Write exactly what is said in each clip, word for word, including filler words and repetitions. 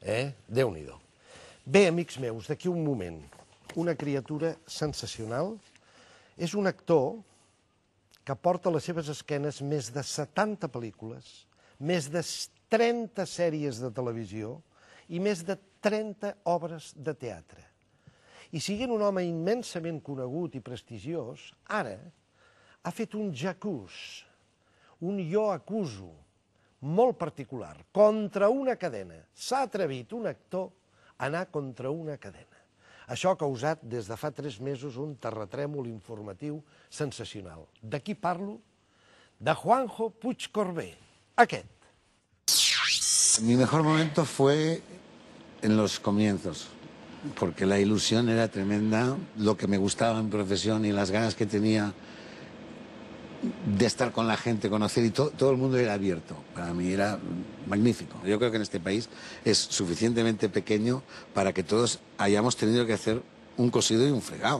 Eh? Déu-n'hi-do. Bé, amics meus, d'aquí un moment, una criatura sensacional. És un actor que porta a les seves esquenes més de setanta pel·lícules, més de trenta sèries de televisió i més de trenta obres de teatre. I siguent un home immensament conegut i prestigiós, ara ha fet un jacús, un jo acuso, molt particular, contra una cadena. S'ha atrevit un actor a anar contra una cadena. Això ha causat des de fa tres mesos un terratrèmol informatiu sensacional. De qui parlo? De Juanjo Puigcorbé, aquest. Mi mejor momento fue en los comienzos, porque la ilusión era tremenda, lo que me gustaba en profesión y las ganas que tenía de estar con la gente, conocer, y todo, todo el mundo era abierto. Para mí era magnífico. Yo creo que en este país es suficientemente pequeño para que todos hayamos tenido que hacer un cosido y un fregado.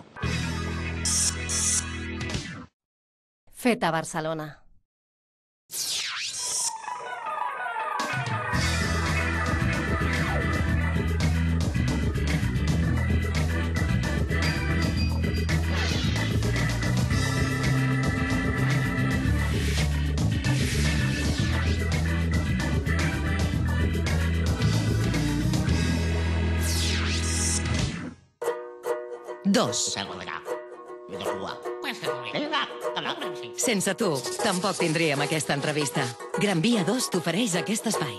Fet a Barcelona. Dos. Sense tu, tampoc tindríem aquesta entrevista. Gran Via dos t'ofereix aquest espai.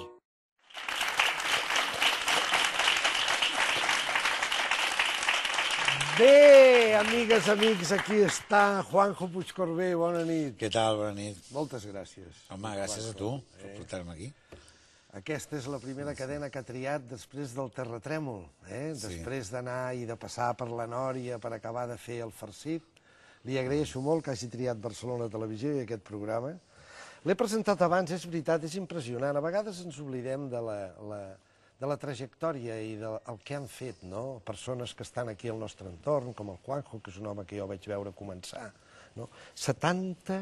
Bé, amigues, amics, aquí està Juanjo Puigcorbé, bona nit. Què tal, bona nit? Moltes gràcies. Home, gràcies a tu per portar-me aquí. Aquesta és la primera cadena que ha triat després del terratrèmol, eh? Després d'anar i de passar per la Nòria per acabar de fer el farcit. Li agraeixo molt que hagi triat Barcelona Televisió i aquest programa. L'he presentat abans, és veritat, és impressionant. A vegades ens oblidem de la, la, de la trajectòria i del que han fet, no? Persones que estan aquí al nostre entorn, com el Juanjo, que és un home que jo vaig veure començar. No? setanta...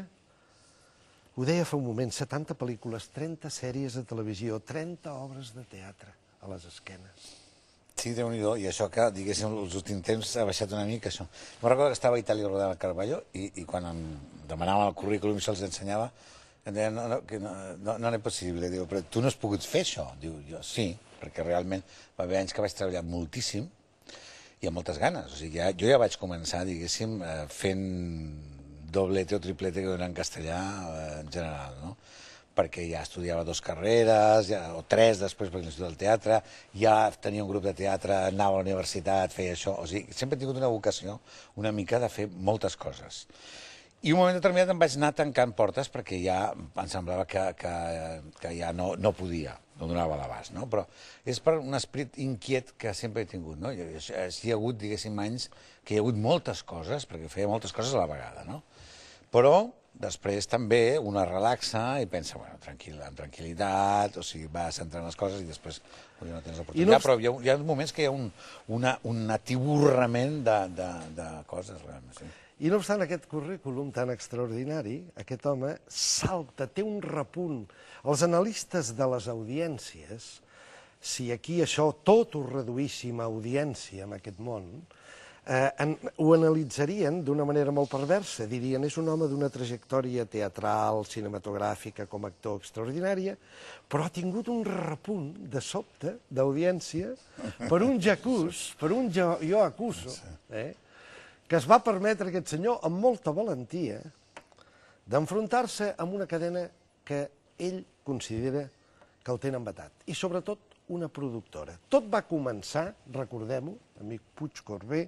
Ho deia fa un moment, setanta pel·lícules, trenta sèries de televisió, trenta obres de teatre a les esquenes. Sí, Déu-n'hi-do, i això que, diguéssim, els últims temps ha baixat una mica, això. Me'n recordo que estava a Itàlia rodant el Carballo i, i quan em demanaven el currículum i se'ls ensenyava, em deien, no, no, que no, no, no és possible. Diu, però tu no has pogut fer això? Diu, jo sí, perquè realment va haver anys que vaig treballar moltíssim i amb moltes ganes. O sigui, ja, jo ja vaig començar, diguéssim, fent doblete o triplete que donen en castellà en general, no? Perquè ja estudiava dues carreres, ja, o tres després per l'Institut del Teatre, ja tenia un grup de teatre, anava a la universitat, feia això, o sigui, sempre he tingut una vocació una mica de fer moltes coses. I un moment determinat em vaig anar tancant portes perquè ja em semblava que, que, que ja no, no podia, no donava l'abast, no? Però és per un esperit inquiet que sempre he tingut, no? Hi ha hagut, diguéssim, anys que hi ha hagut moltes coses, perquè feia moltes coses a la vegada, no? Però després també una relaxa i pensa, bueno, tranquil, amb tranquil·litat, o sigui, va centrant les coses i després no tens l'oportunitat. No... Però hi ha, hi ha moments que hi ha un, una, un atiborrament de, de, de coses, realment, sí. I no obstant aquest currículum tan extraordinari, aquest home salta, té un repunt. Els analistes de les audiències, si aquí això tot ho reduíssim a audiència en aquest món, Eh, en, ho analitzarien d'una manera molt perversa. Dirien, és un home d'una trajectòria teatral, cinematogràfica, com a actor extraordinària, però ha tingut un repunt de sobte d'audiència per un jacús, per un jo, jo acuso, eh, que es va permetre aquest senyor amb molta valentia d'enfrontar-se amb una cadena que ell considera que el tenen vetat. I sobretot una productora. Tot va començar, recordem-ho, amic Puigcorbé,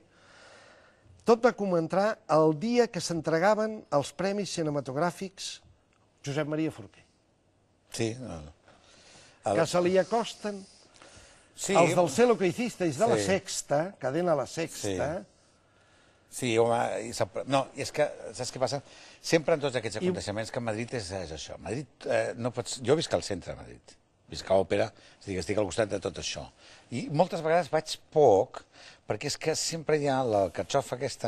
tot va començar el dia que s'entregaven els Premis Cinematogràfics Josep Maria Forqué. Sí. Que se li acosten els del Sé lo que hicisteis de la Sexta, cadena La Sexta. Sí, home, no, és que, saps què passa? Sempre en tots aquests aconteixements que Madrid és això. Madrid, no pots... Jo visc al centre de Madrid, visc a Òpera, és a dir, estic al costat de tot això. I moltes vegades vaig poc, perquè és que sempre hi ha la catxofa aquesta,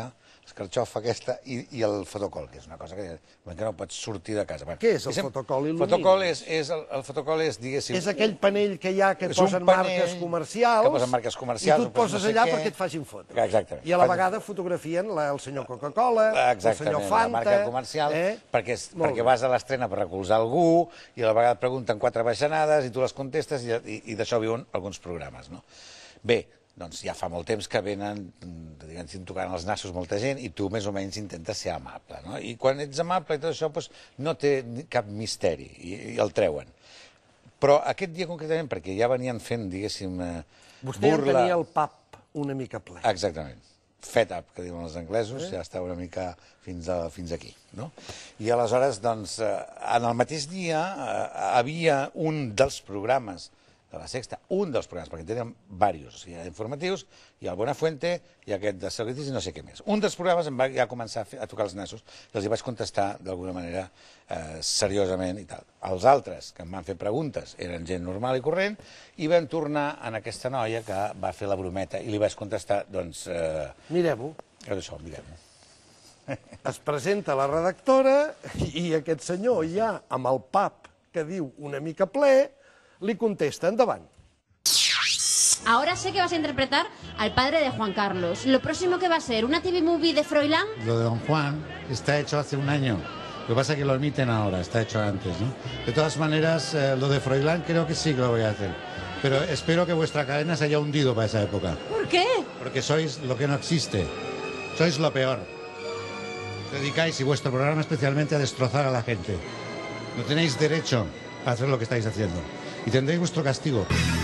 l'escarxofa aquesta i, i el fotocol, que és una cosa que, que no pots sortir de casa. Què és el fotocol? Il·lumini? Fotocol és, és el, el fotocol és, diguéssim... És aquell panell que hi ha que posen marques comercials, que posen marques comercials i tu et poses allà no sé perquè et facin fotos. Exactament. I a la vegada fotografien la, el senyor Coca-Cola, el senyor Fanta... la marca comercial, eh? perquè, és, perquè vas a l'estrena per recolzar algú i a la vegada et pregunten quatre baixanades i tu les contestes i, i, i d'això viuen alguns programes. No? Bé, doncs ja fa molt temps que venen, diguem, tocant els nassos molta gent i tu més o menys intentes ser amable. No? I quan ets amable i tot això doncs, no té cap misteri i, i el treuen. Però aquest dia concretament, perquè ja venien fent, diguéssim, Vostè burla... ja tenia el pub una mica ple. Exactament. Fet up, que diuen els anglesos, eh? Ja està una mica fins, a, fins aquí. No? I aleshores, doncs, en el mateix dia havia un dels programes de la Sexta, un dels programes, perquè tenen diversos, o sigui, informatius, hi ha el Buenafuente, i aquest de celebrities i no sé què més. Un dels programes em va ja començar a, fer, a tocar els nassos i els hi vaig contestar d'alguna manera eh, seriosament i tal. Els altres, que em van fer preguntes, eren gent normal i corrent, i vam tornar en aquesta noia que va fer la brometa i li vaig contestar, doncs... Eh, mirem-ho. És això, mirem-ho. Es presenta la redactora i aquest senyor ja, amb el pub que diu una mica ple, li contesta, endavant. Ahora sé que vas a interpretar al padre de Juan Carlos. ¿Lo próximo que va a ser? ¿Una T V movie de Froilán? Lo de Don Juan está hecho hace un año. Lo que pasa es que lo emiten ahora, está hecho antes, ¿no? De todas maneras, eh, lo de Froilán creo que sí que lo voy a hacer. Pero espero que vuestra cadena se haya hundido para esa época. ¿Por qué? Porque sois lo que no existe. Sois lo peor. Os dedicáis, y vuestro programa especialmente, a destrozar a la gente. No tenéis derecho a hacer lo que estáis haciendo. I tindréis vuestro castigo.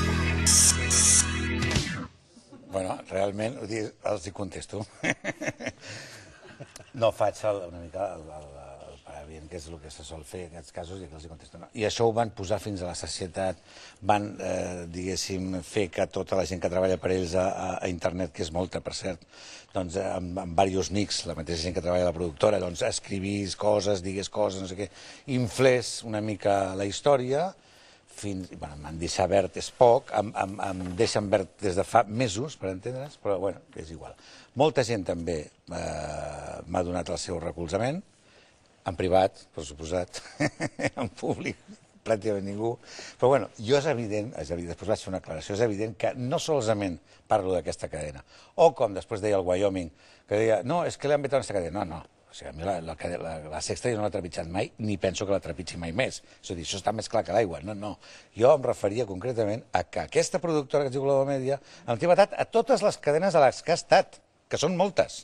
Bueno, realment, els hi contesto. No faig el, una mica el, el, el paravient, que és el que se sol fer en aquests casos, i que els hi contesto. No. I això ho van posar fins a la sacietat, van, eh, diguéssim, fer que tota la gent que treballa per ells a, a, a internet, que és molta, per cert, doncs, amb, amb diversos nics, la mateixa gent que treballa a la productora, doncs, escrivís coses, digués coses, no sé què, inflés una mica la història, fins, bueno, em deixa verd és poc, em, em, em deixen verd des de fa mesos, per entendre's, però bueno, és igual. Molta gent també eh, m'ha donat el seu recolzament, en privat, per suposat, en públic, pràcticament ningú, però bueno, jo és evident, és evident, després vaig fer una aclaració, és evident que no solament parlo d'aquesta cadena, o com després deia el Wyoming, que deia, no, és que l'han vetat aquesta cadena, no, no. O sigui, a mi la, la, la, la Sexta jo no l'he trepitjat mai, ni penso que la trepitgi mai més. És a dir, això està més clar que l'aigua. No, no. Jo em referia concretament a que aquesta productora que es diu Global Media em té vetat a totes les cadenes a les que ha estat, que són moltes.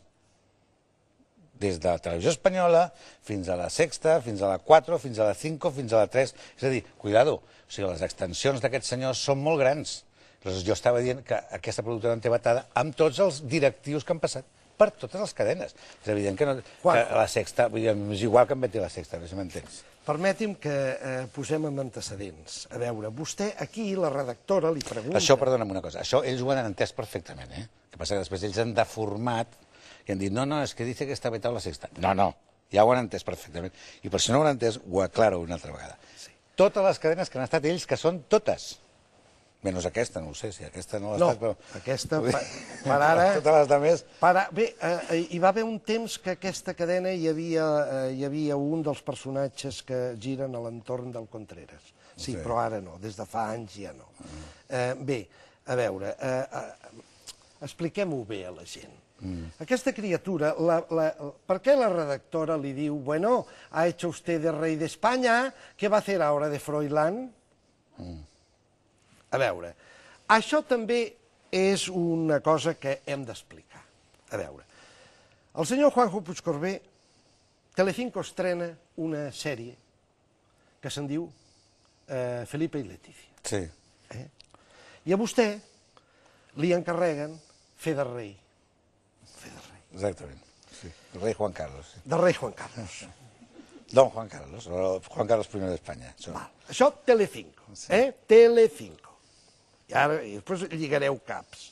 Des de la televisió espanyola fins a la Sexta, fins a la quatre, fins a la cinc, fins a la tres. És a dir, cuidado, o sigui, les extensions d'aquests senyors són molt grans. Aleshores, jo estava dient que aquesta productora em té vetada amb tots els directius que han passat per totes les cadenes. És evident que, no, que la Sexta, és igual que em veti la Sexta, no sé si m'entens. Permeti'm que eh, posem en antecedents. A veure, vostè aquí, la redactora, li pregunta... Això, perdona'm una cosa, això ells ho han entès perfectament, eh? El que passa que després ells han deformat i han dit, no, no, és que dice que està vetat la Sexta. No, no, ja ho han entès perfectament. I per si no ho han entès, ho aclaro una altra vegada. Sí. Totes les cadenes que han estat ells, que són totes, menys aquesta, no ho sé, si aquesta no l'ha no, estat, però... No, aquesta, per, per ara... Totes les altres... Per a... Bé, eh, hi va haver un temps que aquesta cadena hi havia, eh, hi havia un dels personatges que giren a l'entorn del Contreras. Sí, sí, però ara no, des de fa anys ja no. Mm. Eh, bé, a veure, eh, eh, expliquem-ho bé a la gent. Mm. Aquesta criatura, la, la, per què la redactora li diu, bueno, ha hecho usted de rei d'Espanya, què va fer ara de Froilán? Mm. A veure, això també és una cosa que hem d'explicar. A veure, el senyor Juanjo Puigcorbé, Telecinco estrena una sèrie que se'n diu eh, Felipe i Leticia. Sí. Eh? I a vostè li encarreguen fer de rei. Fer de rei. Exactament. Sí. El rei Juan Carlos. De rei Juan Carlos. Don Juan Carlos, o Juan Carlos primer d'Espanya. Això. Això Telecinco. Sí. Eh? Telecinco. I ara, i després lligareu caps.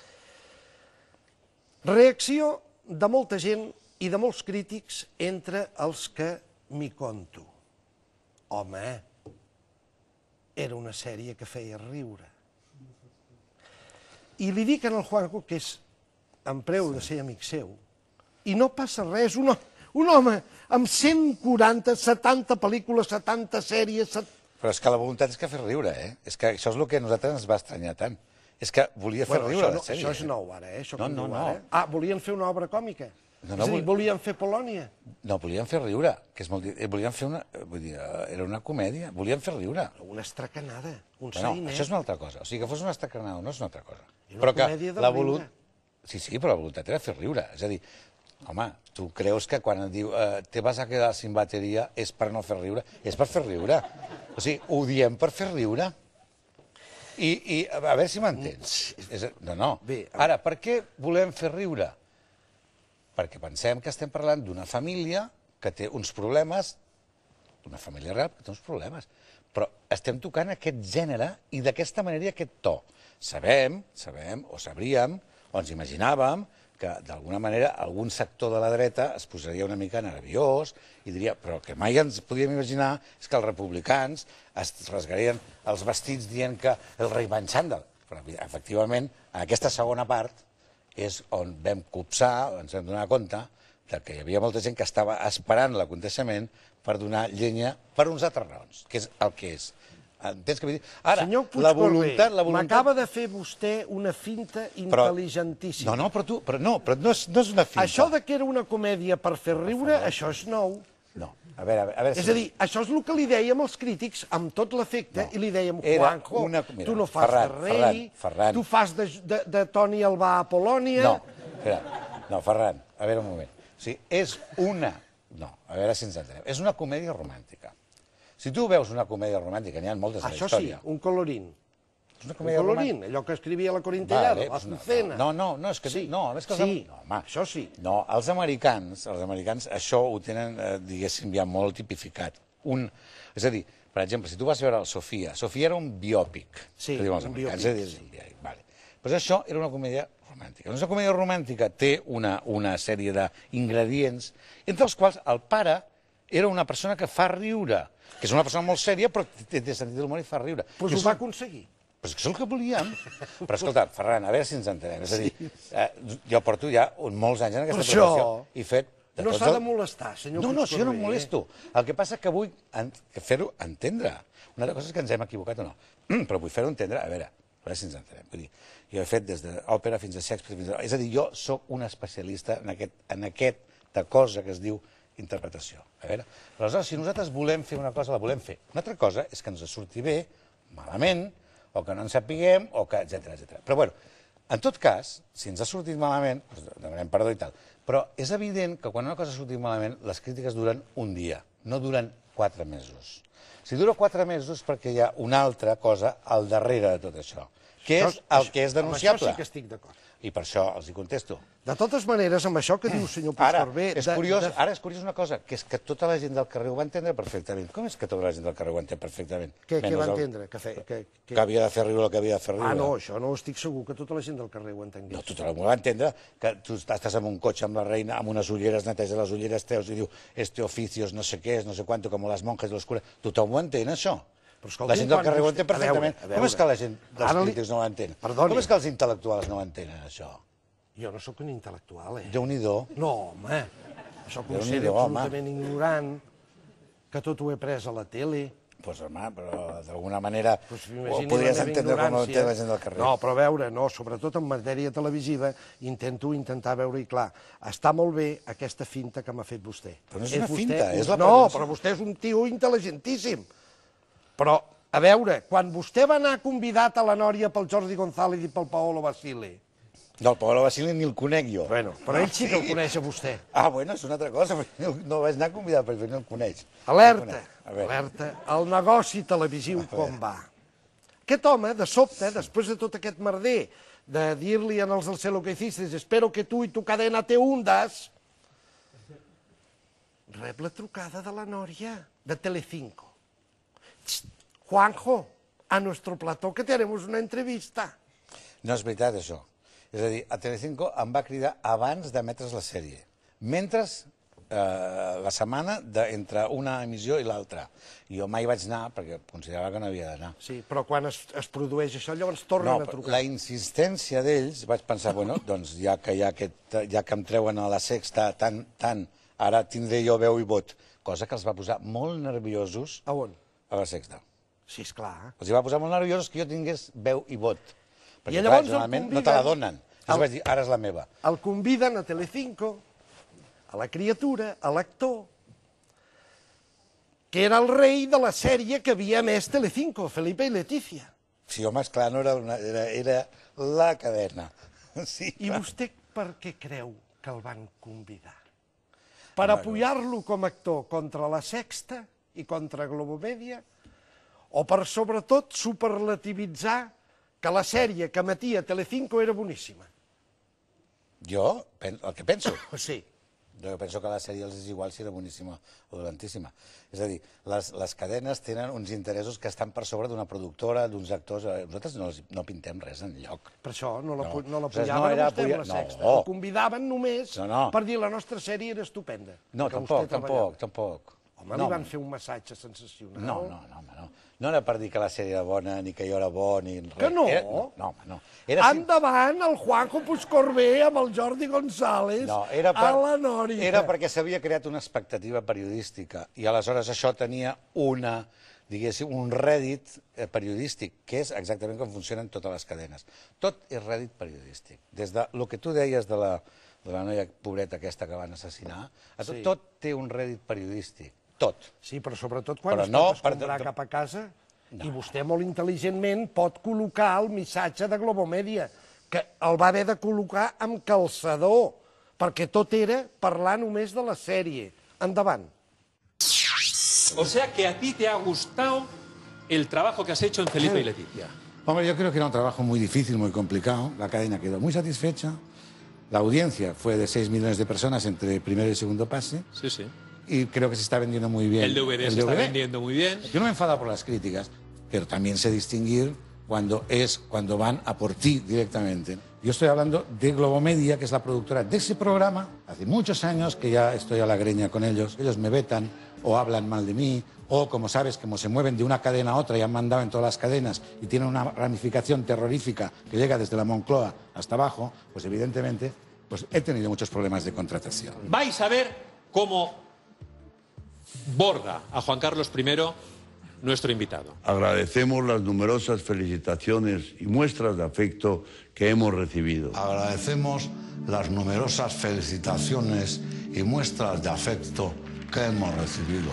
Reacció de molta gent i de molts crítics entre els que m'hi conto. Home, era una sèrie que feia riure. I li dic al Juanjo, que és en preu de ser amic seu, i no passa res. Un, un home amb cent quaranta, setanta pel·lícules, setanta sèries... Set... Però és que la voluntat és que fer riure, eh? És que això és el que a nosaltres ens va estranyar tant. És que volia fer bueno, riure no, la sèrie. Això és nou, ara, eh? Això no, no, no. Ara. Ah, volien fer una obra còmica? No, no, és a dir, volien fer Polònia? No, volien fer riure, que és molt... Volien fer una... Vull dir, era una comèdia, volien fer riure. Una estracanada, un bueno, sainet. això és una altra cosa. O sigui, que fos una estracanada no és una altra cosa. Era una però que comèdia del la volut... riure. Sí, sí, però la voluntat era fer riure. És a dir, home, tu creus que quan et diu eh, te vas a quedar sin bateria és per no fer riure? És per fer riure. O sigui, ho diem per fer riure. I, i a veure si m'entens. No, no. Bé, ara, per què volem fer riure? Perquè pensem que estem parlant d'una família que té uns problemes, una família real que té uns problemes, però estem tocant aquest gènere i d'aquesta manera i aquest to. Sabem, sabem, o sabríem, o ens imaginàvem, que d'alguna manera algun sector de la dreta es posaria una mica nerviós i diria, però el que mai ens podíem imaginar és que els republicans es rasgarien els vestits dient que el rei va en xandall. Però, efectivament, en aquesta segona part és on vam copsar, ens vam donar compte que hi havia molta gent que estava esperant l'aconteixement per donar llenya per uns altres raons, que és el que és. Entens què vull dir? Ara, Senyor la voluntat... Puigcorbé, m'acaba de fer vostè una finta intel·ligentíssima. No, no, però tu... Però no, però no és, no és una finta. Això de que era una comèdia per fer riure, això és nou. No, a veure, a veure... A veure és si... a dir, això és el que li dèiem als crítics amb tot l'efecte, no. I li dèiem, Juanjo, una... Mira, tu no fas Ferran, de rei, Ferran, Ferran. tu fas de, de, de Toni Albà a Polònia... No, espera, no, Ferran, a veure un moment. O sigui, és una... No, a veure si ens entenem. És una comèdia romàntica. Si tu veus una comèdia romàntica, n'hi ha moltes a la història. Això sí, un colorín. És una un colorín, allò que escrivia la Corintellada, la Azucena. No, no, no, és que... Sí, no, és que sí, no, home, això sí. No, els americans, els americans això ho tenen, eh, diguéssim, ja molt tipificat. Un, és a dir, per exemple, si tu vas veure el Sofia, Sofia era un biòpic, sí, que diuen els un americans. biòpic, és a dir, sí. Biòpic, vale. Però això era una comèdia romàntica. Una comèdia romàntica té una, una sèrie d'ingredients, entre els quals el pare era una persona que fa riure, que és una persona molt sèria, però té, té sentit de l'humor i fa riure. Però ho va aconseguir. Però és que és el que volíem. Però escolta, Ferran, a veure si ens entenem. És a dir, eh, jo porto ja molts anys en aquesta professió i fet... No s'ha de molestar, senyor No, no, si jo no em Puigcorbé. molesto. El que passa és que vull fer-ho entendre. Una altra cosa és que ens hem equivocat o no. Però vull fer-ho entendre, a veure, a veure si ens entenem. Vull dir, jo he fet des d'òpera fins a Shakespeare, fins a... És a dir, jo sóc un especialista en aquest, en aquesta cosa que es diu interpretació. A veure, aleshores, si nosaltres volem fer una cosa, la volem fer. Una altra cosa és que ens surti bé, malament, o que no en sapiguem, o que, etcètera, etcètera. Però, bueno, en tot cas, si ens ha sortit malament, doncs demanem perdó i tal, però és evident que quan una cosa ha sortit malament, les crítiques duren un dia, no duren quatre mesos. Si dura quatre mesos perquè hi ha una altra cosa al darrere de tot això, que és el que és denunciable. Amb això sí que estic d'acord. I per això els hi contesto. De totes maneres, amb això que diu el senyor Puigcorbé... Ara, és curiós, de... ara és curiós una cosa, que és que tota la gent del carrer ho va entendre perfectament. Com és que tota la gent del carrer ho entén perfectament? Què, què va el... entendre? Que, fe, que, que... que havia de fer riure el que havia de fer riure. Ah, no, això no estic segur que tota la gent del carrer ho entengui. No, tothom ho va entendre, que tu estàs en un cotxe amb la reina, amb unes ulleres, neteja les ulleres teus i diu este oficio no sé què és, no sé quanto, com les monjes de l'oscura. Tothom ho entén, això. Però escolti, la gent del carrer ho vostè... entén perfectament. A veure, a veure. Com és que la gent dels Ara crítics li... no ho entén? Perdoni. Com és que els intel·lectuals no ho entenen, això? Jo no sóc un intel·lectual, eh? Déu-n'hi-do. No, home, això considero absolutament ignorant, que tot ho he pres a la tele. Doncs, pues, home, però d'alguna manera pues, ho podries entendre com ho entén la gent del carrer. No, però a veure, no, sobretot en matèria televisiva, intento intentar veure-hi clar. Està molt bé aquesta finta que m'ha fet vostè. Però no és, és una finta, vostè, és la No, però vostè és un tio intel·ligentíssim. Però, a veure, quan vostè va anar convidat a la Nòria pel Jordi González i pel Paolo Basile... No, el Paolo Basile ni el conec jo. Bueno, però ell sí que el coneix a vostè. Ah, bueno, és una altra cosa, però no vaig anar convidat, perquè no el coneix. Alerta, alerta, el negoci televisiu com va. Aquest home, de sobte, després de tot aquest merder, de dir-li als del Sé lo que hiciste, espero que tu i tu cadena te hundas, rep la trucada de la Nòria, de Telecinco. Juanjo, a nuestro plató que tenemos una entrevista. No és veritat, això. És a dir, a Telecinco em va cridar abans d'emetre's la sèrie. Mentre la setmana entre una emissió i l'altra. Jo mai vaig anar perquè considerava que no havia d'anar. Sí, però quan es produeix això, llavors tornen a trucar. La insistència d'ells, vaig pensar, bueno, doncs ja que em treuen a la Sexta tant, tant, ara tindré jo veu i vot, cosa que els va posar molt nerviosos. A on? A la Sexta. Sí, esclar. Els va posar molt nerviosos que jo tingués veu i vot. Perquè, clar, generalment no te la donen. Llavors vaig dir, ara és la meva. El conviden a Telecinco, a la criatura, a l'actor, que era el rei de la sèrie que havia emès Telecinco, Felipe i Leticia. Sí, home, esclar, no era una... era la cadena. I vostè per què creu que el van convidar? Per apoyar-lo com a actor contra la Sexta i contra Globomedia? O per, sobretot, superlativitzar que la sèrie que emetia Telecinco era boníssima? Jo, el que penso? Sí. Jo penso que la sèrie els és igual si era boníssima o dolentíssima. És a dir, les cadenes tenen uns interessos que estan per sobre d'una productora, d'uns actors... Nosaltres no pintem res enlloc. Per això no l'apoyaven a vostè amb la Sexta. El convidaven només per dir la nostra sèrie era estupenda. No, tampoc, tampoc, tampoc. Home, li van fer un massatge sensacional. No, no, no, home, no. No era per dir que la sèrie era bona, ni que jo era bo, ni res. Que no? No, home, no. Endavant, el Juanjo Puigcorbé amb el Jordi González a la Nòria. Era perquè s'havia creat una expectativa periodística i aleshores això tenia una, diguéssim, un rèdit periodístic, que és exactament com funcionen totes les cadenes. Tot és rèdit periodístic. Des del que tu deies de la noia pobreta aquesta que van assassinar, tot té un rèdit periodístic. Tot. Sí, però sobretot quan es pot escombrar cap a casa i vostè molt intel·ligentment pot col·locar el missatge de Globomedia, que el va haver de col·locar amb calçador, perquè tot era parlar només de la sèrie. Endavant. O sea que a ti te ha gustado el trabajo que has hecho en Felipe y Leticia. Hombre, yo creo que era un trabajo muy difícil, muy complicado. La cadena quedó muy satisfecha. La audiencia fue de seis millones de personas entre primero y segundo pase. Sí, sí. Y creo que se está vendiendo muy bien. El D V D se está vendiendo muy bien. Yo no me enfado por las críticas, pero también sé distinguir cuando es cuando van a por ti directamente. Yo estoy hablando de Globomedia, que es la productora de ese programa. Hace muchos años que ya estoy a la greña con ellos. Ellos me vetan o hablan mal de mí, o como sabes, como se mueven de una cadena a otra y han mandado en todas las cadenas y tienen una ramificación terrorífica que llega desde la Moncloa hasta abajo, pues evidentemente pues he tenido muchos problemas de contratación. Vais a ver cómo borda a Juan Carlos primero nuestro invitado. Agradecemos las numerosas felicitaciones y muestras de afecto que hemos recibido. Agradecemos las numerosas felicitaciones y muestras de afecto que hemos recibido.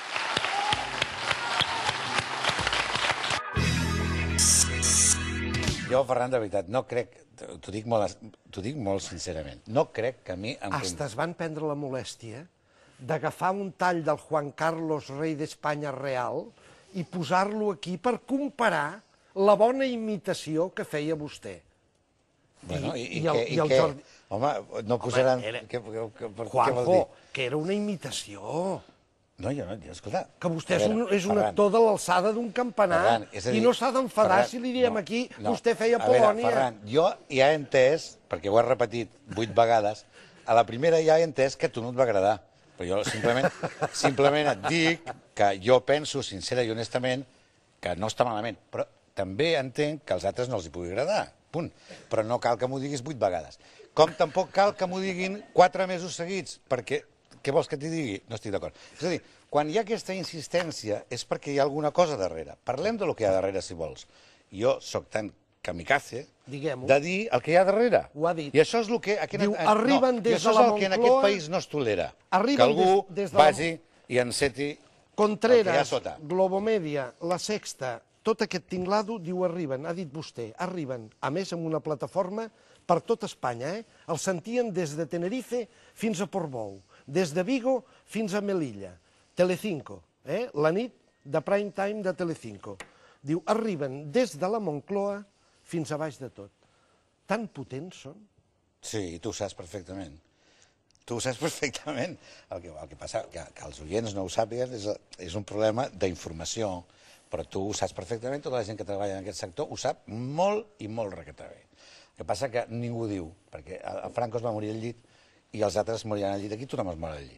Jo, Ferran, de veritat, no crec, t'ho dic molt sincerament, no crec que a mi... Hasta es van prendre la molèstia d'agafar un tall del Juan Carlos, rei d'Espanya real, i posar-lo aquí per comparar la bona imitació que feia vostè. Bueno, i què? Home, no posaran... Juanjo, que era una imitació. No, jo no, escolta... Que vostè és un actor de l'alçada d'un campanar i no s'ha d'enfadar si li diem aquí vostè feia Polònia. Ferran, jo ja he entès, perquè ho he repetit vuit vegades, a la primera ja he entès que a tu no et va agradar. Però jo simplement et dic que jo penso, sincera i honestament, que no està malament. Però també entenc que als altres no els hi pugui agradar, punt. Però no cal que m'ho diguis vuit vegades. Com tampoc cal que m'ho diguin quatre mesos seguits, perquè què vols que t'hi digui? No estic d'acord. És a dir, quan hi ha aquesta insistència és perquè hi ha alguna cosa darrere. Parlem de lo que hi ha darrere, si vols. Jo sóc tan kamikaze de dir el que hi ha darrere. Ho ha dit. I això és el que... Diu, arriben des de la Moncloa... I això és el que en aquest país no es tolera. Que algú vagi i enceti el que hi ha sota. Globomedia, La Sexta, tot aquest tinglado, diu arriben, ha dit vostè, arriben, a més amb una plataforma per tot Espanya, eh? Els sentien des de Tenerife fins a Portbou, des de Vigo fins a Melilla. Telecinco, eh? La nit de prime time de Telecinco. Diu, arriben des de la Moncloa fins a baix de tot. Tan potents són? Sí, tu ho saps perfectament. Tu ho saps perfectament. El que passa, que els oients no ho sàpiguen, és un problema d'informació, però tu ho saps perfectament, tota la gent que treballa en aquest sector ho sap molt i molt requete bé. El que passa que ningú diu, perquè el Franco es va morir al llit i els altres moriran al llit, aquí tothom es mor al llit.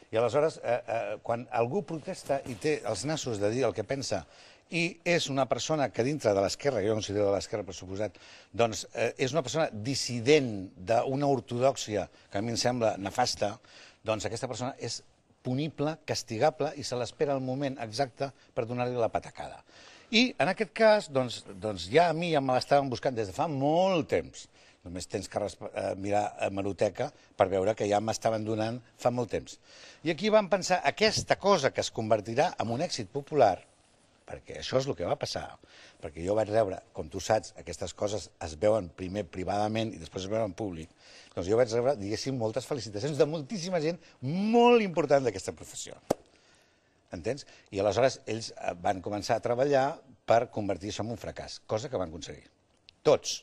I aleshores, eh, eh, quan algú protesta i té els nassos de dir el que pensa i és una persona que dintre de l'esquerra, jo considero de l'esquerra per suposat, doncs eh, és una persona dissident d'una ortodòxia que a mi em sembla nefasta, doncs aquesta persona és punible, castigable i se l'espera el moment exacte per donar-li la patacada. I en aquest cas, doncs, doncs ja a mi ja me l'estaven buscant des de fa molt temps. Només tens que eh, mirar a Hemeroteca per veure que ja m'estaven donant fa molt temps. I aquí vam pensar, aquesta cosa que es convertirà en un èxit popular, perquè això és el que va passar, perquè jo vaig rebre, com tu saps, aquestes coses es veuen primer privadament i després es veuen en públic, doncs jo vaig rebre, diguéssim, moltes felicitacions de moltíssima gent molt important d'aquesta professió. Entens? I aleshores ells van començar a treballar per convertir això en un fracàs, cosa que van aconseguir. Tots.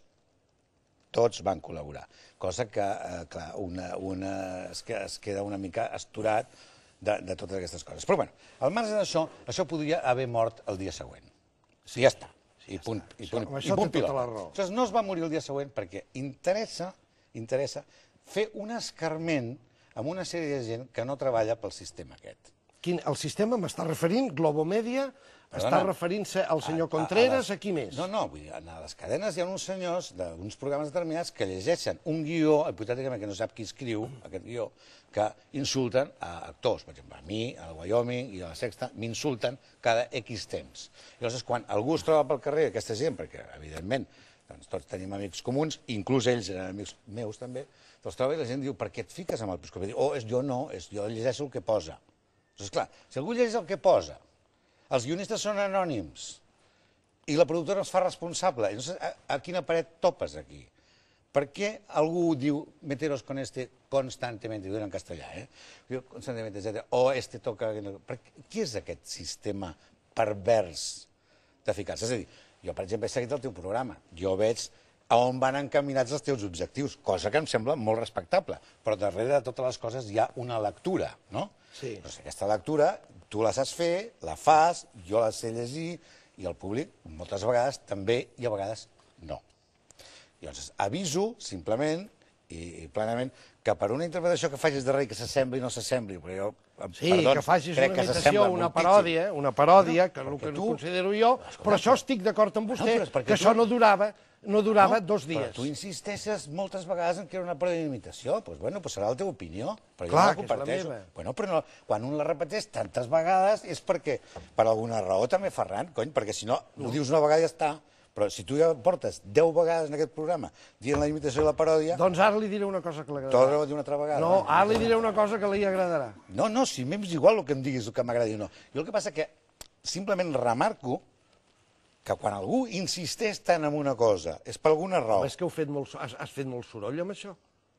Tots van col·laborar. Cosa que, eh, clar, una, una, es, es queda una mica asturat de, de totes aquestes coses. Però, bueno, al marge d'això, això podria haver mort el dia següent. Sí, ja està. I punt, i punt, Amb i això punt té tota pilot. la raó. Aleshores, no es va morir el dia següent perquè interessa, interessa fer un escarment amb una sèrie de gent que no treballa pel sistema aquest. Quin, el sistema m'està referint, Globomèdia, està Perdona, referint-se al senyor a- a- Contreras, a, a qui més? No, no, vull dir, a les cadenes hi ha uns senyors d'uns programes determinats que llegeixen un guió, hipotèticament que no sap qui escriu aquest guió, que insulten a actors. Per exemple, a mi, al Wyoming i a la Sexta, m'insulten cada X temps. I llavors, quan algú es troba pel carrer, aquesta gent, perquè, evidentment, doncs, tots tenim amics comuns, inclús ells eren amics meus també, els troba i la gent diu, per què et fiques amb el Piscopi? Oh, és jo no, és jo llegeixo el que posa. Doncs, clar, si algú llegeix el que posa, els guionistes són anònims i la productora es fa responsable. I no sé a, a quina paret topes aquí. Per què algú diu meteros con este constantemente, diu en castellà, eh? Diu constantemente, etcètera. O este toca... Per què és aquest sistema pervers d'eficàcia? És a dir, jo, per exemple, he seguit el teu programa. Jo veig a on van encaminats els teus objectius, cosa que em sembla molt respectable. Però darrere de totes les coses hi ha una lectura, no? Sí. Doncs aquesta lectura, tu la saps fer, la fas, jo la sé llegir, i el públic moltes vegades també i a vegades no. Llavors, aviso, simplement, i, i plenament, que per una interpretació que facis de rei que s'assembli i no s'assembli, perquè jo, Sí, perdons, que facis crec una que imitació, s'assembla una moltíssim. paròdia, una paròdia, que és el perquè que tu- considero jo, però això estic d'acord amb vostè, No, però és perquè que això tu- no durava, no durava No, dos Però dies. tu insisteixes moltes vegades en que era una prova d'imitació. Doncs, bueno, doncs serà la teva opinió. Però Clar, jo no la que és la comparteixo. meva. Bueno, però no, quan un la repeteix tantes vegades és perquè per alguna raó també fa ran, cony, perquè si no, ho dius una vegada i ja està. Però si tu ja portes deu vegades en aquest programa dient la imitació i la paròdia, Doncs ara li diré una cosa que li t'ho agradarà. has de dir una altra vegada. No, ara li diré una cosa que li agradarà. No, no, si m'és igual el que em diguis, el que m'agradi o no. Jo el que passa que simplement remarco que quan algú insisteix tant en una cosa és per alguna raó. És que heu fet molt, has, has fet molt soroll amb això?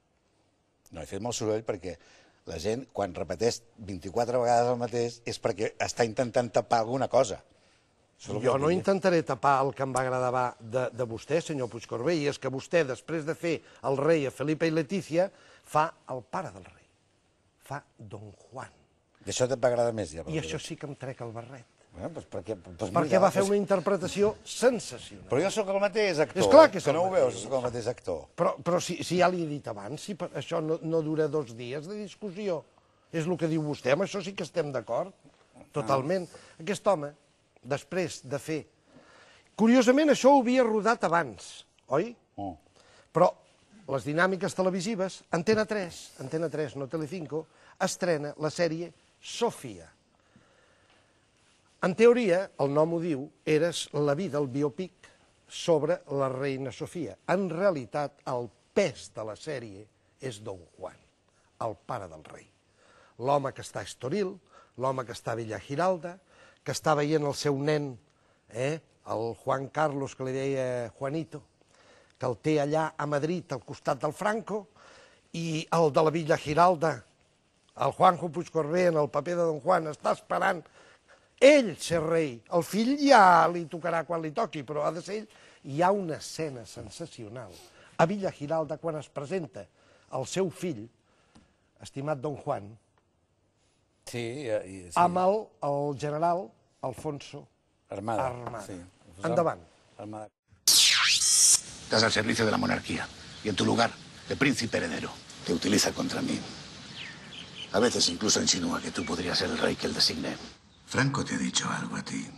No, he fet molt soroll perquè la gent, quan repeteix vint-i-quatre vegades el mateix, és perquè està intentant tapar alguna cosa. Això és el que Jo et no dic. intentaré tapar el que em va agradar de, de vostè, senyor Puigcorbé, i és que vostè, després de fer el rei a Felipe i Letícia, fa el pare del rei. Fa Don Juan. D'això et va agradar més, ja. I això sí que em trec el barret. Bueno, doncs perquè, doncs Perquè mira, va fer doncs- una interpretació sensacional. Però jo sóc el mateix actor. És clar que eh? és el no ho mateix. veus, sóc el mateix actor. Però, però si, si ja li he dit abans, si per, això no, no dura dos dies de discussió. És el que diu vostè, amb això sí que estem d'acord. Totalment. Aquest home, després de fer... Curiosament, això ho havia rodat abans, oi? Oh. Però les dinàmiques televisives, Antena tres, Antena tres, no Telecinco, estrena la sèrie Sofia. En teoria, el nom ho diu, eres la vida, el biòpic sobre la reina Sofia. En realitat, el pes de la sèrie és Don Juan, el pare del rei. L'home que està a Estoril, l'home que està a Villa Giralda, que està veient el seu nen, eh, el Juan Carlos, que li deia Juanito, que el té allà a Madrid, al costat del Franco, i el de la Villa Giralda, el Juanjo Puigcorbé, en el paper de Don Juan, està esperant ell ser rei. El fill ja li tocarà quan li toqui, però ha de ser ell. Hi ha una escena sensacional a Villa Giralda quan es presenta el seu fill, estimat Don Juan, Sí, i, sí. amb el, el general Alfonso Armada. Armada. Sí. Endavant. Armada. Estás al servicio de la monarquía y en tu lugar, el príncipe heredero te utiliza contra mí. A veces incluso insinúa que tú podrías ser el rey que él designe. ¿Franco te ha dicho algo a ti?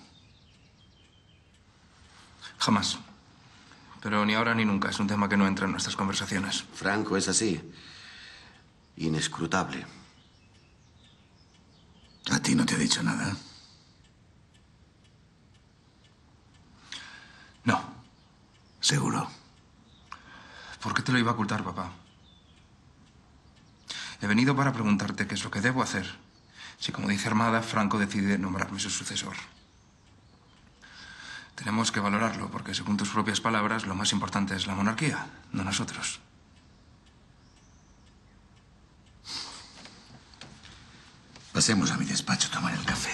Jamás. Pero ni ahora ni nunca. Es un tema que no entra en nuestras conversaciones. Franco es así. Inescrutable. ¿A ti no te ha dicho nada? No. ¿Seguro? ¿Por qué te lo iba a ocultar, papá? He venido para preguntarte qué es lo que debo hacer si, como dice Armada, Franco decide nombrarme su sucesor. Tenemos que valorarlo, porque según tus propias palabras, lo más importante es la monarquía, no nosotros. Pasemos a mi despacho a tomar el café.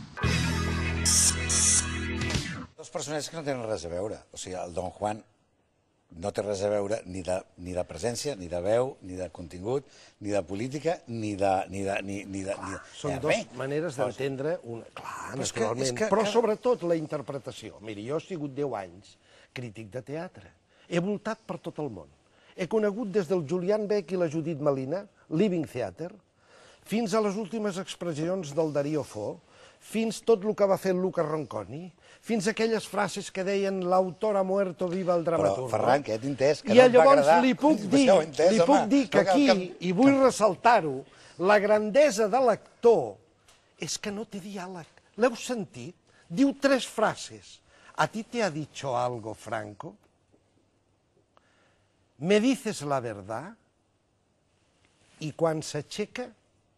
Dos personatges que no tenen res a veure. O sigui, el Don Juan no té res a veure ni de, ni de presència, ni de veu, ni de contingut, ni de política, ni de... Ni de, ni, ni de, ni de Són dues maneres d'entendre una... Clar, Però és que- naturalment. és que- Però que- sobretot la interpretació. Miri, jo he sigut deu anys crític de teatre. He voltat per tot el món. He conegut des del Julian Beck i la Judith Malina, Living Theatre, fins a les últimes expressions del Darío Fo, fins tot el que va fer el Luca Ronconi, fins a aquelles frases que deien l'autor ha muerto, viva el dramaturgo. Però, Ferran, que ja t'he entès, que I no et va llavors agradar. li puc Això dir, ho he entès, li home. puc dir que No, que- aquí, que- i vull ressaltar-ho, la grandesa de l'actor és que no té diàleg. L'heu sentit? Diu tres frases. ¿A ti te ha dicho algo, Franco? ¿Me dices la verdad? Y quan s'aixeca,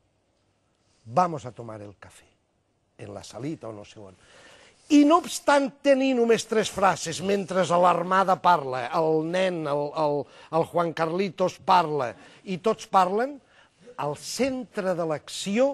vamos a tomar el café, en la salita o no sé on. I no obstant tenir només tres frases mentre l'Armada parla, el nen, el, el, el Juan Carlitos parla i tots parlen, al centre de l'acció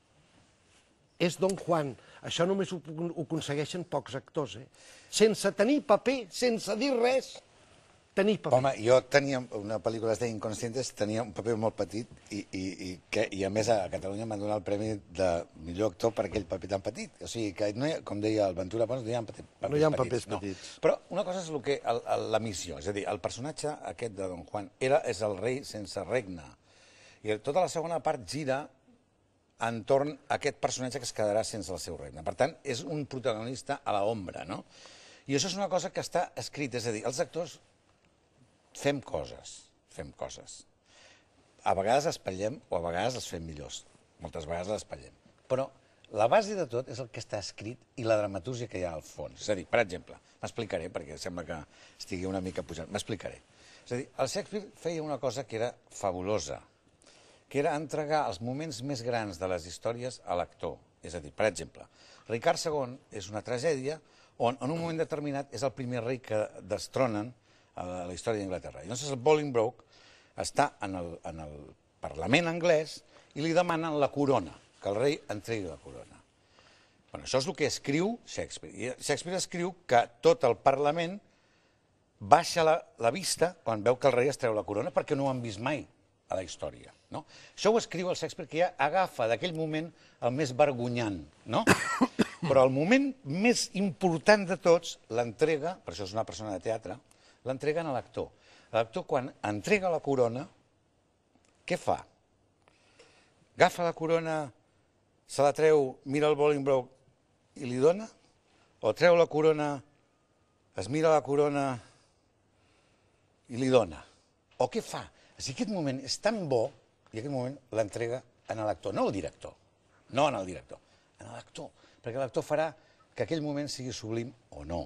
és Don Juan. Això només ho, ho aconsegueixen pocs actors, eh? Sense tenir paper, sense dir res, tenir paper. Home, jo tenia una pel·lícula que es deia Inconscientes, tenia un paper molt petit i, i, i, que, i a més a Catalunya m'han donat el premi de millor actor per aquell paper tan petit. O sigui, que no hi ha, com deia el Ventura Pons, no hi ha papers petits. No hi ha papers petits. No. Però una cosa és el que, el, el, la missió, és a dir, el personatge aquest de Don Juan era, és el rei sense regne. I tota la segona part gira entorn a aquest personatge que es quedarà sense el seu regne. Per tant, és un protagonista a l'ombra, no? I això és una cosa que està escrita, és a dir, els actors fem coses, fem coses. A vegades espatllem o a vegades les fem millors. Moltes vegades les espatllem. Però la base de tot és el que està escrit i la dramatúrgia que hi ha al fons. És a dir, per exemple, m'explicaré, perquè sembla que estigui una mica pujant, m'explicaré. És a dir, el Shakespeare feia una cosa que era fabulosa, que era entregar els moments més grans de les històries a l'actor. És a dir, per exemple, Ricard segon és una tragèdia on en un moment determinat és el primer rei que destronen a la història d'Anglaterra. I llavors el Bolingbroke està en el, en el Parlament anglès i li demanen la corona, que el rei entregui la corona. Bueno, això és el que escriu Shakespeare. I Shakespeare escriu que tot el Parlament baixa la, la vista quan veu que el rei es treu la corona perquè no ho han vist mai a la història. No? Això ho escriu el Shakespeare, que ja agafa d'aquell moment el més vergonyant, no? Però el moment més important de tots l'entrega, per això és una persona de teatre, l'entreguen a l'actor. L'actor, quan entrega la corona, què fa? Agafa la corona, se la treu, mira el Bolingbroke i li dona? O treu la corona, es mira la corona i li dona? O què fa? O sigui, aquest moment és tan bo i aquest moment l'entrega a l'actor, no al director, no al director, a l'actor, perquè l'actor farà que aquell moment sigui sublim o no.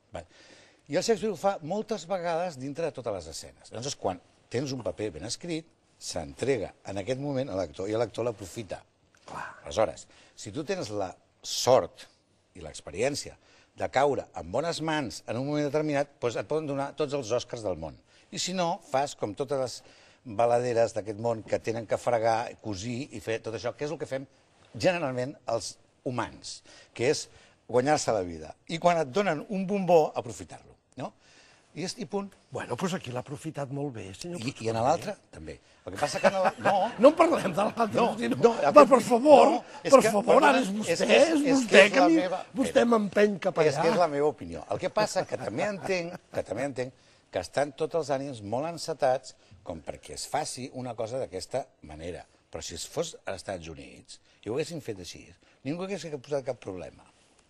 I el Shakespeare ho fa moltes vegades dintre de totes les escenes. Llavors, quan tens un paper ben escrit, s'entrega en aquest moment a l'actor i l'actor l'aprofita. Aleshores, si tu tens la sort i l'experiència de caure en bones mans en un moment determinat, doncs et poden donar tots els Oscars del món. I si no, fas com totes les baladeres d'aquest món que tenen que fregar, cosir i fer tot això, que és el que fem generalment els humans, que és guanyar-se la vida. I quan et donen un bombó, aprofitar-lo. I és i punt. Bueno, doncs aquí l'ha aprofitat molt bé, senyor. I, i en l'altre, també. El que passa que... No, no, no en parlem de l'altre. No, no, no, per favor, no, per que, favor, ara és vostè, és, que és, és vostè que, que mi, meva, vostè m'empeny cap allà. És que és la meva opinió. El que passa que també entenc que també entenc que estan tots els ànims molt encetats com perquè es faci una cosa d'aquesta manera. Però si fos als Estats Units i ho haguessin fet així, ningú hagués posat cap problema.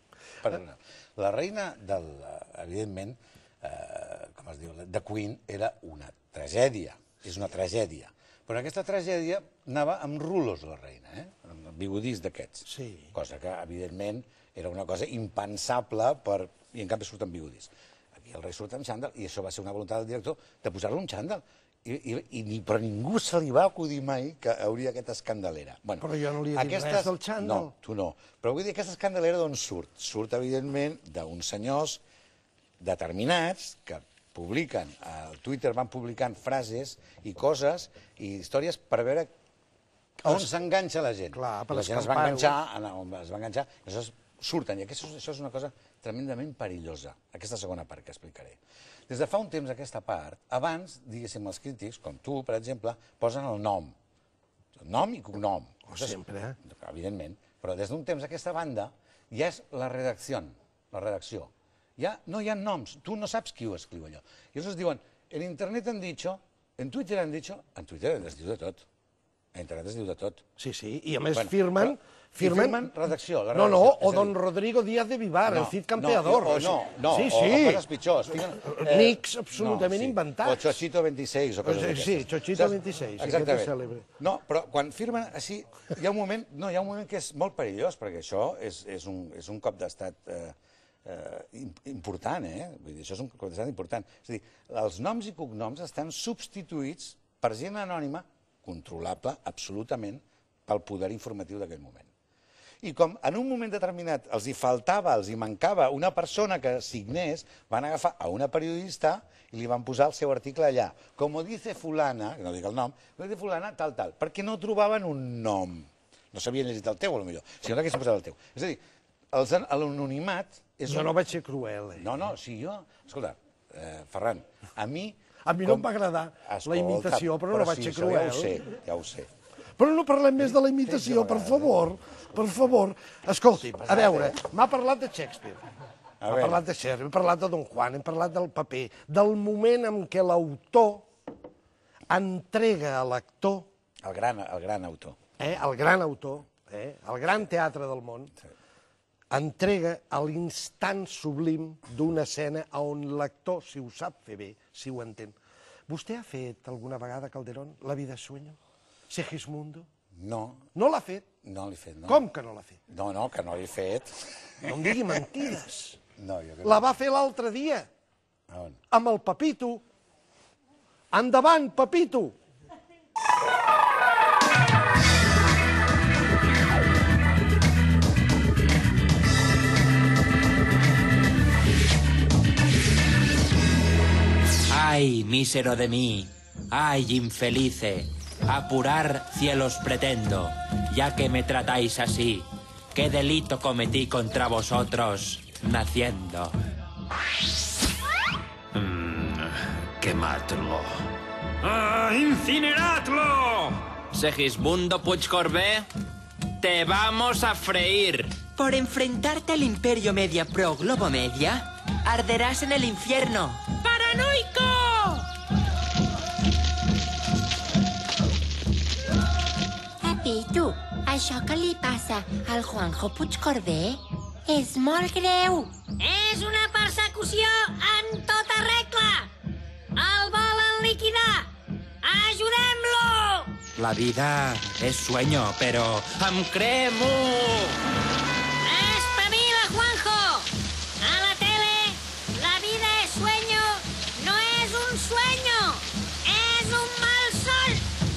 La reina, evidentment, com es diu, The Queen, era una tragèdia, és una tragèdia. Però aquesta tragèdia anava amb rulos, la reina, eh? amb bigudís d'aquests. Sí. Cosa que, evidentment, era una cosa impensable per... i en canvi surt amb bigudís. Aquí el rei surt amb xandall i això va ser una voluntat del director de posar-lo un xandall. I, i, i, però ningú se li va acudir mai que hauria aquesta escandalera. Bueno, però jo no li he dit aquestes... res del xandall. No, tu no. Però vull dir, aquesta escandalera d'on surt? Surt, evidentment, d'uns senyors determinats que publiquen, al Twitter van publicant frases i coses i històries per veure on s'enganxa la gent. Clar, per la gent es va enganxar, es va enganxar, i aleshores surten, i això és una cosa tremendament perillosa, aquesta segona part que explicaré. Des de fa un temps aquesta part, abans, diguéssim, els crítics, com tu, per exemple, posen el nom. Nom i cognom. Sempre, eh? Evidentment. Però des d'un temps aquesta banda ja és la redacció. La redacció. Ja no hi ha noms. Tu no saps qui ho escriu allò. I aleshores diuen, en internet han dicho, en Twitter han dicho, en Twitter es diu de tot. En internet es diu de tot. Sí, sí, i a més firmen... Firmen redacció. No, no, o don Rodrigo Díaz de Vivar, el Cid Campeador. No, no, o coses pitjors. Nics absolutament inventats. O Chochito veintiséis o coses d'aquestes. Sí, Chochito veintiséis. Exactament. No, però quan firmen així, hi ha un moment, no, hi ha un moment que és molt perillós, perquè això és un cop d'estat important, eh? Vull dir, això és un cop d'estat important. És a dir, els noms i cognoms estan substituïts per gent anònima, controlable absolutament pel poder informatiu d'aquell moment. I com en un moment determinat els hi faltava, els hi mancava una persona que signés, van agafar a una periodista i li van posar el seu article allà. Com dice fulana, que no dic el nom, com dice fulana, tal, tal, perquè no trobaven un nom. No sabien llegit el teu, potser, si no l'haguessin posat el teu. És a dir, l'anonimat... Jo no vaig ser cruel, eh? No, no, si jo... Escolta, Ferran, a mi... A mi no em va agradar la imitació, però no vaig ser cruel. Ja ho sé, ja ho sé. Però no parlem més de la imitació, per favor, per favor. Escolti, a veure, m'ha parlat de Shakespeare, m'ha parlat de Shakespeare, hem parlat de Don Juan, hem parlat del paper, del moment en què l'autor entrega a l'actor... El gran autor. El gran autor, el gran teatre del món, entrega a l'instant sublim d'una escena on l'actor, si ho sap fer bé, si ho entén. Vostè ha fet alguna vegada, Calderón, La vida es sueño? Segismundo? No. No l'ha fet? No l'he fet, no. Com que no l'ha fet? No, no, que no l'he fet. No em digui mentides. No, jo crec... La va fer l'altre dia. A on? Amb el Pepito. Endavant, Pepito! Ay, mísero de mí, ay, infelice, apurar cielos pretendo, ya que me tratáis así. ¿Qué delito cometí contra vosotros naciendo? Mm, quemadlo. ¡Ah, incineradlo! Segismundo Puigcorbé, te vamos a freír. Por enfrentarte al Imperio Media Pro Globo Media, arderás en el infierno. ¡Paranoico! Pepito, això que li passa al Juanjo Puigcorbé és molt greu. És una persecució en tota regla. El volen liquidar. Ajudem-lo! La vida es sueño, pero em cremo! Espavila, Juanjo! A la tele, la vida es sueño no és un sueño, és un malson!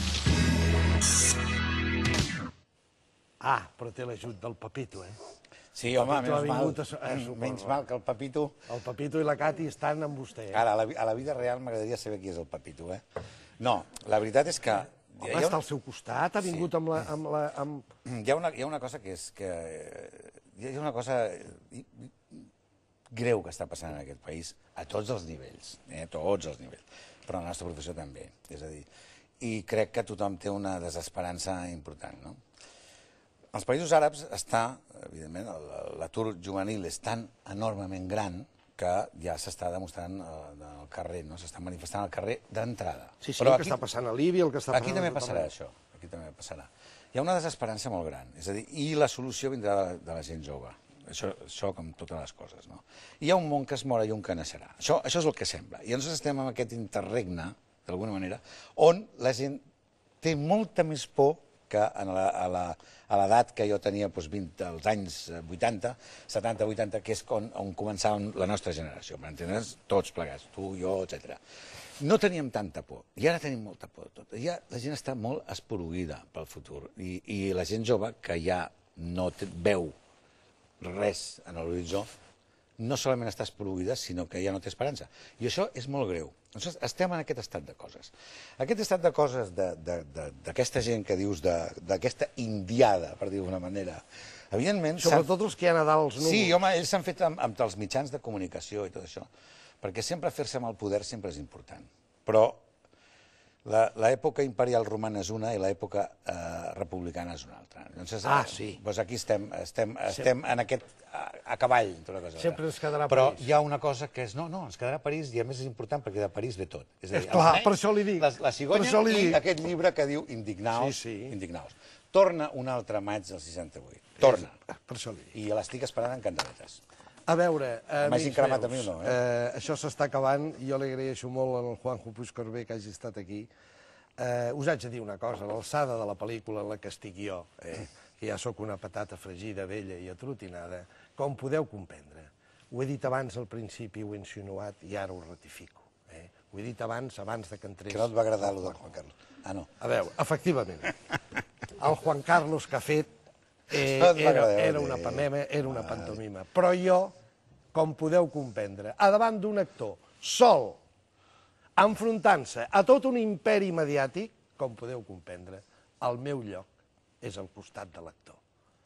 Ah, però té l'ajut del Pepito, eh? Sí, home, menys mal que el Pepito... El Pepito i la Cati estan amb vostè. Ara, a la vida real m'agradaria saber qui és el Pepito, eh? No, la veritat és que... Home, està al seu costat, ha vingut amb la... Hi ha una cosa que és que... Hi ha una cosa greu que està passant en aquest país a tots els nivells, a tots els nivells, però la nostra professió també, és a dir, i crec que tothom té una desesperança important, no? Als països àrabs està, evidentment, l'atur juvenil és tan enormement gran que ja s'està demostrant al carrer, no? S'està manifestant al carrer d'entrada. Sí, sí, el que està passant a Líbia, el que està passant... Aquí també passarà això. aquí també passarà. Hi ha una desesperança molt gran, és a dir, i la solució vindrà de la, de la gent jove. Això, això com totes les coses, no? Hi ha un món que es mora i un que naixerà. Això, això és el que sembla. I nosaltres estem en aquest interregne, d'alguna manera, on la gent té molta més por que a l'edat que jo tenia, doncs, vint, als anys vuitanta, setanta, vuitanta, que és on, on començava la nostra generació, m'entens? Tots plegats, tu, jo, etcètera. No teníem tanta por, i ara tenim molta por de tot. Ja la gent està molt esporuguida pel futur, i, i la gent jove, que ja no te, veu res en l'horitzó, no solament està esporuguida, sinó que ja no té esperança. I això és molt greu. Nosaltres estem en aquest estat de coses. Aquest estat de coses d'aquesta gent que dius, d'aquesta indiada, per dir-ho d'una manera, evidentment... Sobretot els que hi ha a dalt els núvols. Sí, home, ells s'han fet amb, amb els mitjans de comunicació i tot això, perquè sempre fer-se amb el poder sempre és important. Però l'època imperial romana és una i l'època eh, republicana és una altra. Llavors, ah, sí. Doncs aquí estem, estem, estem en aquest, a, a cavall. Tota cosa. Sempre ens quedarà Però París. hi ha una cosa que és, no, no, ens quedarà París i a més és important perquè de París ve tot. És, és clar, per això li dic. La, la cigonya i aquest llibre que diu Indignaos, sí, sí. Indignaos. Torna un altre maig del seixanta-vuit. Torna. Per això li dic. I l'estic esperant en cantaretes. A veure, amics meus, mi, no, eh? eh, això s'està acabant, jo li agraeixo molt al Juanjo Puigcorbé que hagi estat aquí. Eh, us haig de dir una cosa, l'alçada de la pel·lícula en la que estic jo, eh, que ja sóc una patata fregida, vella i atrotinada, com podeu comprendre. Ho he dit abans al principi, ho he insinuat i ara ho ratifico. Eh? Ho he dit abans, abans de que entrés... Que no et va agradar allò del Juan Carlos. Ah, no. A veure, efectivament, el Juan Carlos que ha fet eh, era, era una pamema, era una pantomima. Però jo, com podeu comprendre, a davant d'un actor sol, enfrontant-se a tot un imperi mediàtic, com podeu comprendre, el meu lloc és al costat de l'actor,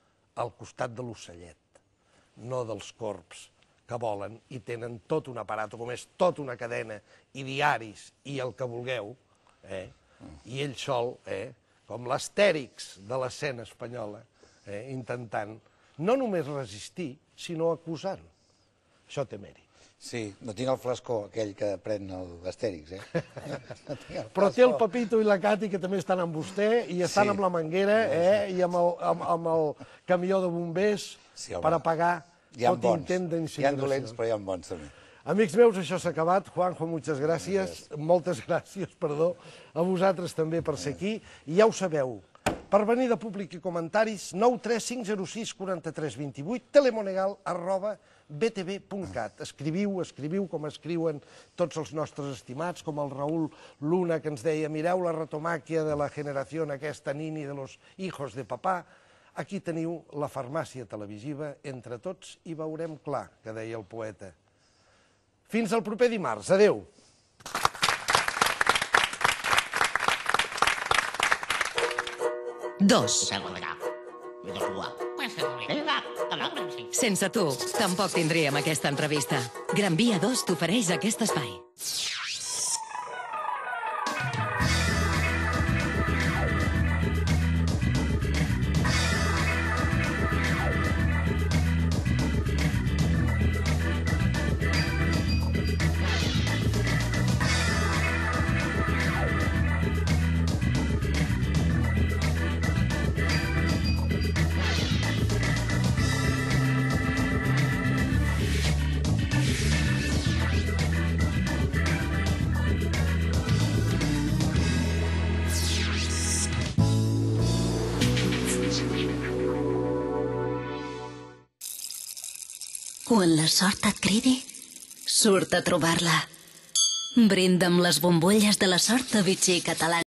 al costat de l'ocellet, no dels corbs que volen i tenen tot un aparato, com és tota una cadena, i diaris, i el que vulgueu, eh? I ell sol, eh? Com l'Astèrix de l'escena espanyola, eh? intentant no només resistir, sinó acusant. Això té mèrit. Sí, no tinc el flascó aquell que pren l'Astèrix, eh? No però té el Pepito i la Cati que també estan amb vostè i estan sí. amb la manguera eh? i amb el, amb, amb el camió de bombers sí, per apagar tot bons. Intent d'incineració. Hi ha dolents, però hi ha bons també. Amics meus, això s'ha acabat. Juanjo, moltes gràcies. Moltes gràcies, perdó. A vosaltres també per ser aquí. I ja ho sabeu, per venir de públic i comentaris, nou tres cinc zero sis quatre tres dos vuit, telemonegal arroba b t v punt cat. Escriviu, escriviu com escriuen tots els nostres estimats, com el Raül Luna, que ens deia mireu la retomàquia de la generació aquesta nini de los hijos de papà. Aquí teniu la farmàcia televisiva, entre tots hi veurem clar, que deia el poeta. Fins al proper dimarts. Adéu. Dos. Sense tu, tampoc tindríem aquesta entrevista. Gran Via dos t'ofereix aquest espai. Quan la sort et cridi, surt a trobar-la. Brinda amb les bombolles de la sort de Vichy Català.